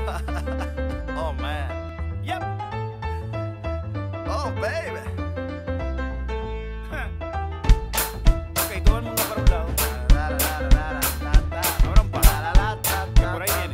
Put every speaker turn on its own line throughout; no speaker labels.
Oh man. Yep. Oh baby. Ok, todo el mundo para un lado. Ahora un paso. Que por ahí viene.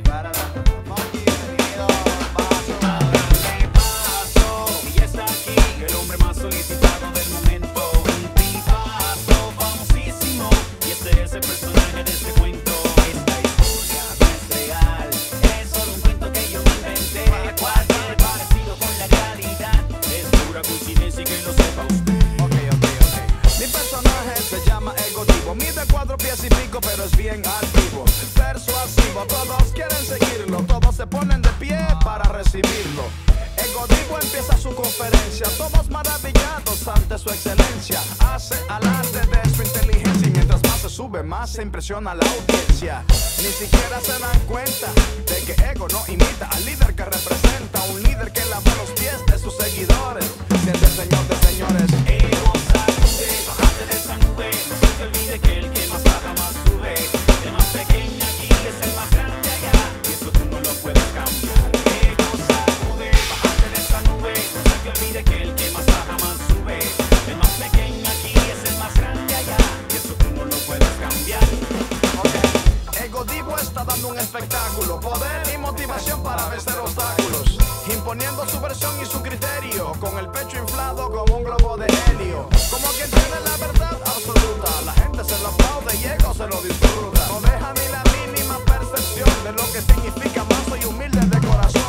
Y ya está aquí el hombre más solicitado del momento. Un tipazo famosísimo. Y este es el personaje de este cuento. Esta historia no es real. Es solo un cuento que yo me inventé. Cualquier parecido con la realidad es pura coincidencia y que lo sepa usted.
Ok. Mi personaje se llama Ego Divo. Mide 4 pies y pico, pero es bien activo. Persuasivo, todos quieren seguirlo. Todos se ponen de pie para recibirlo. Ego Divo empieza su conferencia. Todos maravillados ante su excelencia. Hace alarde de su inteligencia. Y mientras más se sube, más se impresiona a la audiencia. Ni siquiera se dan cuenta de que Ego no imita al líder que representa. Un líder que lava los pies de sus seguidores. Siente el señor de señores.
Ego sacude, bájate de esa nube. No se te olvide que el que más baja más sube. El más pequeño aquí es el más grande allá. Y eso tú no lo puedes cambiar. Ego sacude, bájate de esa nube. No se te olvide que el que más baja más sube. El más pequeño aquí es el más grande allá. Y eso tú no lo puedes cambiar.
Ego Divo está dando un espectáculo, poder y motivación para vencer obstáculos, imponiendo su versión y su criterio, con el pecho inflado como un globo de helio, como quien tiene la verdad absoluta. La gente se lo aplaude y Ego se lo disfruta. No deja ni la mínima percepción de lo que significa manso y humilde de corazón.